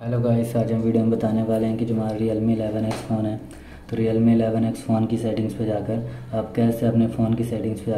Hello guys, आज हम video में बताने वाले हैं कि जो हमारा Realme 11X फ़ोन है तो Realme 11X फ़ोन की सेटिंग्स पे जाकर आप कैसे अपने फ़ोन की सेटिंग्स पे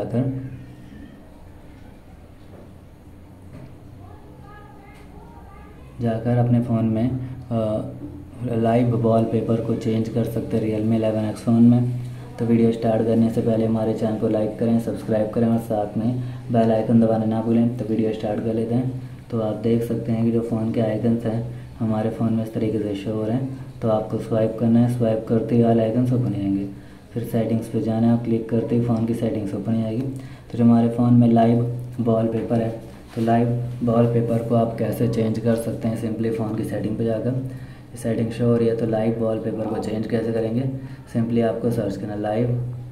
जाकर अपने फ़ोन में लाइव वॉलपेपर को चेंज कर सकते हैं Realme 11X फ़ोन में। तो वीडियो स्टार्ट करने से पहले हमारे चैनल को लाइक करें, सब्सक्राइब करें और साथ में बेल आइकन दबाना ना भूलें। तो वीडियो स्टार्ट कर लेते हैं। तो आप देख सकते हैं कि जो फ़ोन के आइकन्स हैं हमारे फ़ोन में इस तरीके से शो हो रहे हैं। तो आपको स्वाइप करना है, स्वाइप करते ही ऑल आइकन्स ओपन हो जाएंगे। फिर सेटिंग्स पे जाना है, आप क्लिक करते ही फ़ोन की सेटिंग्स ओपन हो जाएगी। तो जो हमारे फ़ोन में लाइव वॉलपेपर है तो लाइव वॉलपेपर को आप कैसे चेंज कर सकते हैं, सिंपली फ़ोन की सेटिंग पे जाकर सेटिंग शो हो रही है। तो लाइव वॉलपेपर को चेंज कैसे करेंगे, सिंपली आपको सर्च करना लाइव,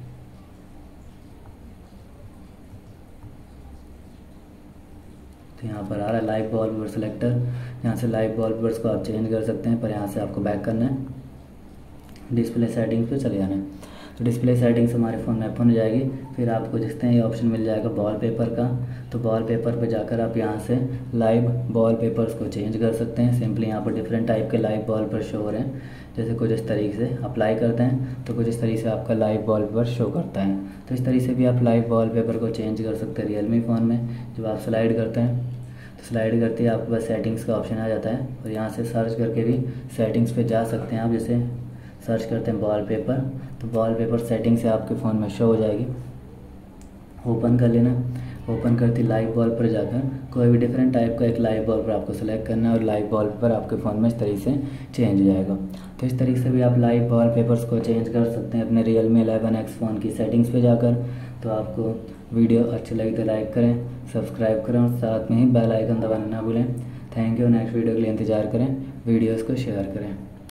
तो यहाँ पर आ रहा है लाइव वॉलपेपर सेलेक्टर। यहाँ से लाइव वॉलपेपर्स को आप चेंज कर सकते हैं, पर यहाँ से आपको बैक करना है, डिस्प्ले सेटिंग्स पे चले जाना है। तो डिस्प्ले सेटिंग्स हमारे फ़ोन में ओपन हो जाएगी। फिर आपको देखते हैं ये ऑप्शन मिल जाएगा वॉलपेपर का। तो वॉलपेपर पे जाकर आप यहाँ से लाइव वॉलपेपर्स को चेंज कर सकते हैं। सिंपली यहाँ पर डिफरेंट टाइप के लाइव वॉलपेपर शो हो रहे हैं, जैसे कुछ इस तरीके से अप्लाई करते हैं तो कुछ इस तरीके से आपका लाइव वॉलपेपर शो करता है। तो इस तरीके से भी आप लाइव वॉलपेपर को चेंज कर सकते हैं रियलमी फ़ोन में। जब आप स्लाइड करते हैं तो स्लाइड करते ही आपके पास सेटिंग्स का ऑप्शन आ जाता है और यहाँ से सर्च करके भी सेटिंग्स पे जा सकते हैं आप। जैसे सर्च करते हैं वॉलपेपर, तो वॉलपेपर सेटिंग से आपके फ़ोन में शो हो जाएगी। ओपन कर लेना, ओपन करते लाइव वॉलपेपर जाकर कोई भी डिफरेंट टाइप का एक लाइव वॉलपेपर आपको सेलेक्ट करना है और लाइव वॉलपेपर आपके फ़ोन में इस तरीके से चेंज हो जाएगा। तो इस तरीके से भी आप लाइव वॉलपेपर्स को चेंज कर सकते हैं अपने Realme 11X फ़ोन की सेटिंग्स पे जाकर। तो आपको वीडियो अच्छी लगी तो लाइक करें, सब्सक्राइब करें और साथ में ही बेल आइकन दबाना ना भूलें। Thank you. नेक्स्ट वीडियो के लिए इंतज़ार करें, वीडियोज़ को शेयर करें।